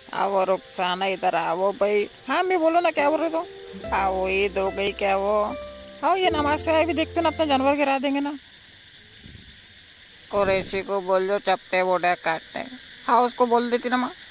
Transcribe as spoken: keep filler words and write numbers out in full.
आओ रुखसाना इधर आओ भाई। हाँ मैं बोलो ना, क्या बोल रहे हो? आओ, ईद हो गई क्या वो? आओ, ये नमाज से आए भी देखते ना, अपना जानवर गिरा देंगे ना। कुरैशी को बोल जो चपटे बोड़ा काटने। हाँ उसको बोल देती ना माँ।